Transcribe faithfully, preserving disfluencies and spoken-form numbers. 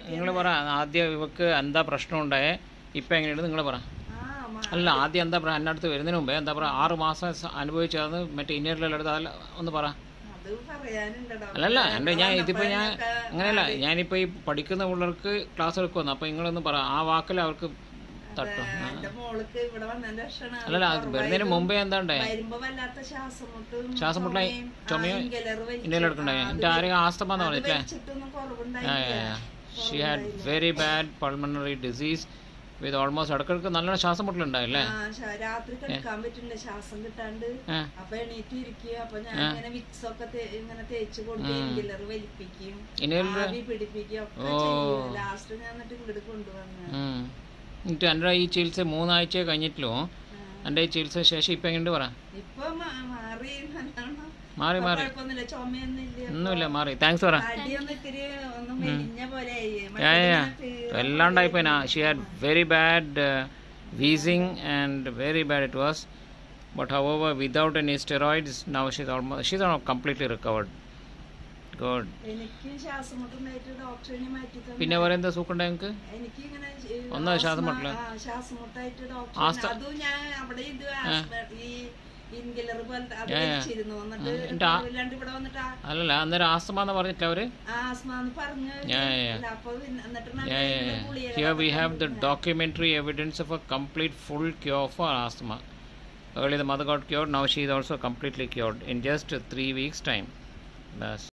നിങ്ങൾ പറ ആദ്യം ഇവക്ക് എന്താ പ്രശ്നം ഉണ്ടായേ ഇപ്പം എങ്ങനെയുണ്ട് നിങ്ങൾ പറ. അല്ല ആദ്യം എന്താ പറയുക എൻ്റെ അടുത്ത് വരുന്നതിന് മുമ്പേ എന്താ പറയുക ആറ് മാസം അനുഭവിച്ചത് മറ്റേ ഇന്നറിലെല്ലാം എടുത്താൽ ഒന്ന് പറ. അല്ലല്ല എൻ്റെ ഞാൻ ഇതിപ്പോൾ ഞാൻ അങ്ങനെയല്ല ഞാനിപ്പോൾ ഈ പഠിക്കുന്ന പിള്ളേർക്ക് ക്ലാസ് എടുക്കുമെന്ന് അപ്പോൾ നിങ്ങളൊന്ന് പറ ആ വാക്കിൽ അവർക്ക് തട്ടും. അല്ലല്ല വരുന്നതിന് മുമ്പേ എന്താ ഉണ്ടായേ ശ്വാസം മുട്ടലായി ചുമയോ ഇന്നലെ എടുക്കണ്ടായി എൻ്റെ ആരെയും ആസ്തമ എന്ന് പറഞ്ഞില്ലേ. She had very bad pulmonary disease with almost ഇടക്കിടക്ക് നല്ലോണം ശ്വാസം മുട്ടലുണ്ടായില്ലേ. രാത്രി കിടക്കാൻ പറ്റില്ല ശ്വാസം കിട്ടാണ്ട്. അപ്പൊ എണീറ്റ് ഇരിക്കുക. അപ്പൊ ഞാൻ ഇങ്ങനെ വിക്സ് ഒക്കെ ഇങ്ങനെ തേച്ച് കൊണ്ട് ഇൻഹേലർ വലിപ്പിക്കും ആവി പിടിപ്പിക്കും ഒക്കെ ചെയ്യും. ലാസ്റ്റ് ഞാൻ എന്നിട്ട് ഇങ്ങോട്ട് കൊണ്ടുവന്നു. എന്നിട്ട് എൻ്റെ ഈ ചികിത്സ മൂന്നാഴ്ച കഴിഞ്ഞിട്ടില്ലോ എൻ്റെ ഈ ചികിത്സ ശേഷം ഇപ്പം എങ്ങനെയുണ്ട് പറ. ഇപ്പൊ മാറി മാറി മാറി ഒന്നുമില്ല മാറി. താങ്ക്സ് പറ. വല്ലാണ്ടായിപ്പോ. She had very bad wheezing and very bad it was. But however without any steroids now she's almost she's completely recovered. Good. പിന്നെ വേറെ എന്താ സൂക്കുണ്ടായി നിങ്ങൾക്ക്? ഒന്നാ ശ്വാസം മുട്ടല അല്ലല്ല അന്നേരം ആസ്തമ എന്ന് പറഞ്ഞിട്ട് അവര്. Here we have the documentary evidence of a complete full cure for asthma. Earlier the mother got cured, now she is also completely cured in just three weeks time. Bas.